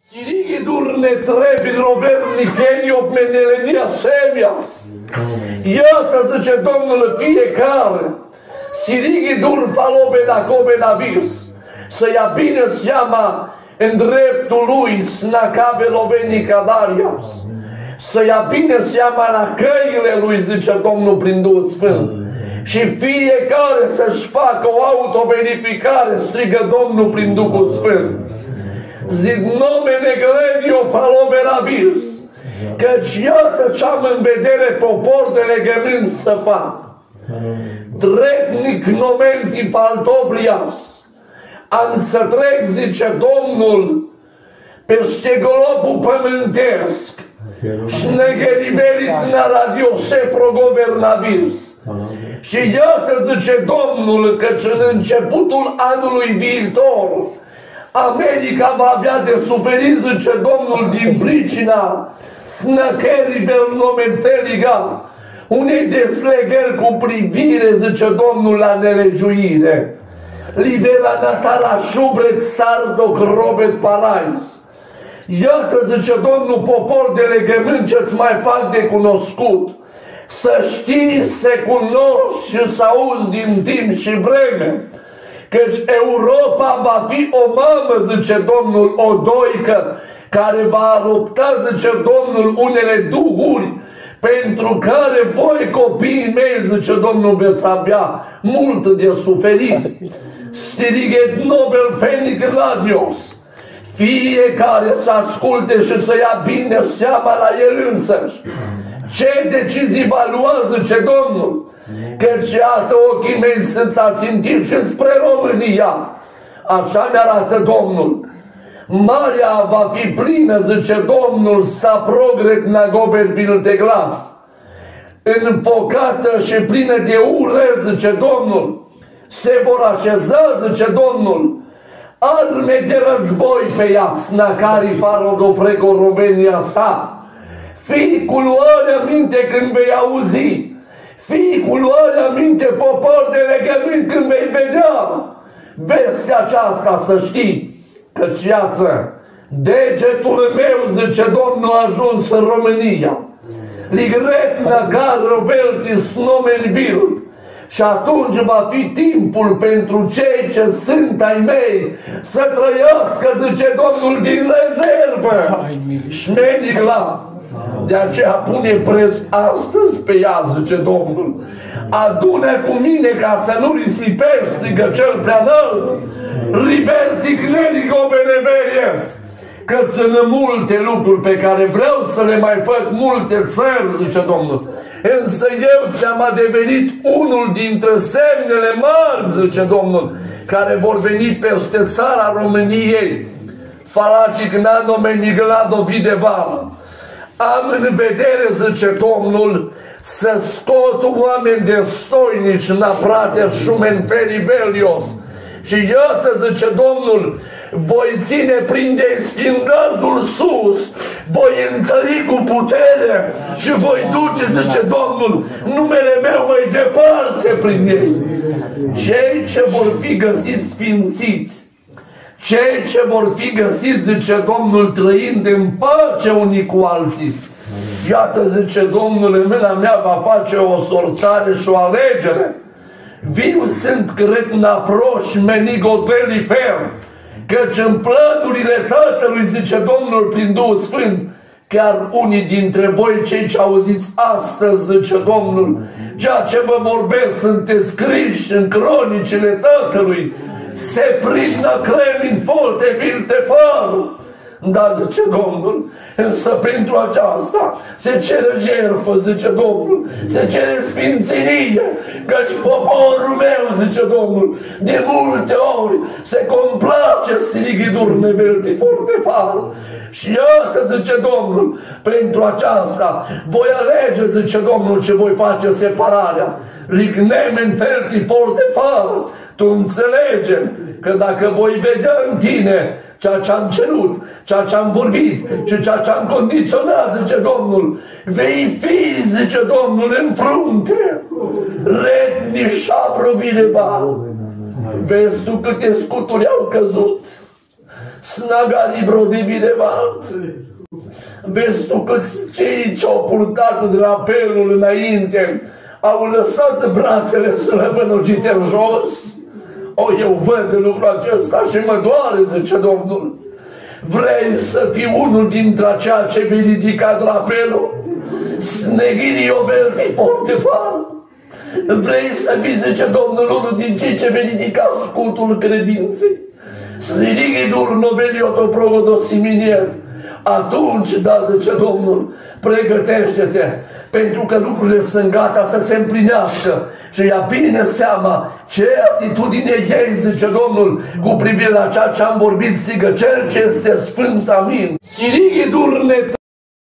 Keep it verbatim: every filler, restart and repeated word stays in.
Sirigi durne trebi roverni Kenio menelenia semias. Iată, zice Domnul, fiecare Sirigi dur falobe da cobe da vis, să ia bine seama în dreptul lui snacabe loveni cadarias, să ia bine seama la căile lui, zice Domnul prin Duhul Sfânt. Și fiecare să-și facă o autoverificare, strigă Domnul prin Duhul Sfânt. Zic, nomene glenio falome la vis, căci iată ce-am în vedere popor de legământ să fac. Tretnic nomenti faltobrias, am să trec, zice Domnul, peste globul pământesc și negeriberit na radiose progovernavis. Și iată, zice Domnul, căci în începutul anului viitor America va avea de suferit, zice Domnul, din pricina snăcherii del nomenteliga, unei deslegări cu privire, zice Domnul, la nelegiuire. Libera natala șubret sardoc robet parais. Iată, zice Domnul, popor de legământ ce-ți mai fac de cunoscut, să știi, să cunoști și să auzi din timp și vreme, căci Europa va fi o mamă, zice Domnul, o doică, care va lupta, zice Domnul, unele duhuri, pentru care voi, copiii mei, zice Domnul, veți avea mult de suferit. Stiriget nobel fenic radios. Fiecare să asculte și să ia bine seama la el însăși. Ce decizii va lua, zice Domnul? Căci iată ochii mei sunt ațintiți și spre România. Așa mi-arată Domnul. Marea va fi plină, zice Domnul, să progret nagoberbil de glas. Înfocată și plină de ure, zice Domnul. Se vor așeza, zice Domnul, arme de război pe ea, snacarii parodoprego România sa. Fii cu luarea minte când vei auzi. Fii cu luarea minte, popor de legământ, când vei vedea vestea aceasta, să știi. Căci iată, degetul meu, zice Domnul, a ajuns în România. Ligretna gară veltis nomen vil. Și atunci va fi timpul pentru cei ce sunt ai mei să trăiască, zice Domnul, din rezervă. Șmenigla. De aceea pune preț astăzi pe ea, zice Domnul. Adune cu mine ca să nu risipești, strigă cel prea înalt. Libertic nerigo beneveries. Că sunt multe lucruri pe care vreau să le mai fac, multe țări, zice Domnul. Însă eu ți-am adevenit unul dintre semnele mari, zice Domnul, care vor veni peste țara României. Falatic nanomeniglado videval. Am în vedere, zice Domnul, să scot oameni destoinici, naprate șumen feribelios. Și iată, zice Domnul, voi ține prin destindatul sus, voi întări cu putere și voi duce, zice Domnul, numele meu mai departe prin ei. Cei ce vor fi găsiți sfințiți, cei ce vor fi găsiți, zice Domnul, trăind în pace unii cu alții. Iată, zice Domnul, în mâna mea va face o sortare și o alegere. Viu sunt cred naproși menigoteli fer, căci în planurile Tatălui, zice Domnul prin Duhul Sfânt, chiar unii dintre voi, cei ce auziți astăzi, zice Domnul, ceea ce vă vorbesc sunteți scriși în cronicile Tatălui, se pridna clemin folte vilte farul. Da, zice Domnul, însă pentru aceasta se cere jertfă, zice Domnul, se cere sfințenie, căci poporul meu, zice Domnul, de multe ori se complace siligidur nevelti foarte farul. Și iată, zice Domnul, pentru aceasta voi alege, zice Domnul, ce voi face separarea. Rignemen felti foarte farul. Tu înțelegem că dacă voi vedea în tine ceea ce am cerut, ceea ce am vorbit și ceea ce am condiționat, zice Domnul, vei fi, zice Domnul, în frunte. Retni șabru vineva. Vezi tu câte scuturi au căzut. Snagari brodividevalt. Vezi tu câți cei ce-au purtat drapelul înainte au lăsat brațele slăbănogite în jos? O, eu văd lucrul acesta și mă doare, zice Domnul. Vrei să fii unul dintre aceia ce vei ridica drapelul? Sneghirii o verti foarte far. Vrei să fii, zice Domnul, unul din cei ce vei ridica scutul credinței? Sirighi dur novelioto progodosiminie. Atunci, da, zice Domnul, pregătește-te, pentru că lucrurile sunt gata să se împlinească și ia bine seama ce atitudine ei, zice Domnul, cu privire la ceea ce am vorbit, strigă cel ce este sfânt, amin. Sirighi durne